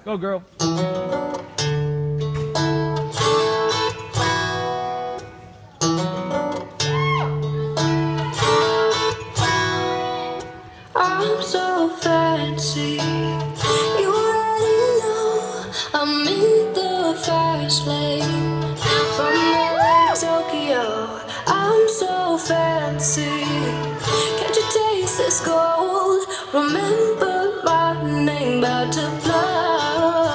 Go, girl. I'm so fancy. You already know I'm in the fast lane. From LA to Tokyo, I'm so fancy. Can't you taste this gold? Remember my name, about to blow.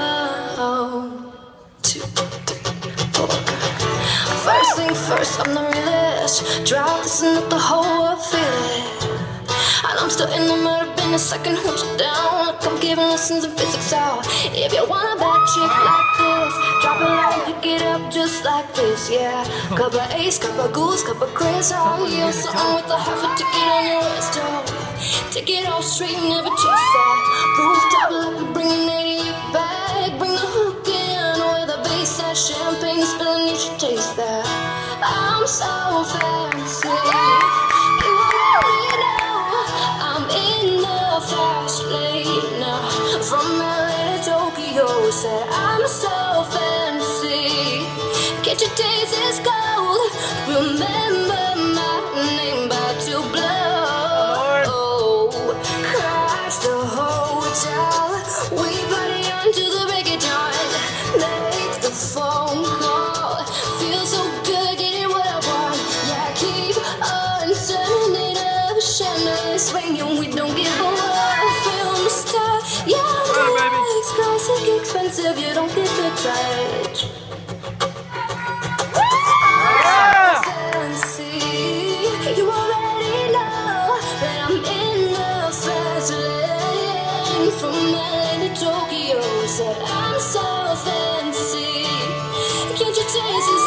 2, 3, 4. First thing first, I'm the realest. Drop this and let the whole world feel it. And I'm still in the murder business, I can hold you down like I'm giving lessons in physics out. If you want a bad chick like this, drop it low and pick it up just like this, yeah. Cup of Ace, cup of Goose, cup of Chris, oh, yeah. Something with a half a ticket on your wrist, oh. Take it all straight, never chase that. Rooftop like we're bringing 88 back. Bring the hook in, where the bass at. Champagne is spilling, you should taste that. I'm so fancy. You already know I'm in the fast lane now. From LA to Tokyo, said I'm so fancy. Can't you taste this gold? Remember my name, about to blow. Crash the hotel, we party until the break of dawn. Make the phone call, feel so good, getting what I want. Yeah, keep on turning it up, chandelier swinging, we don't give a what. Film star, yeah, it's classic expensive, you don't get to touch. You already know that I'm in the fast lane. From LA to Tokyo, said I'm so fancy. Can't you taste this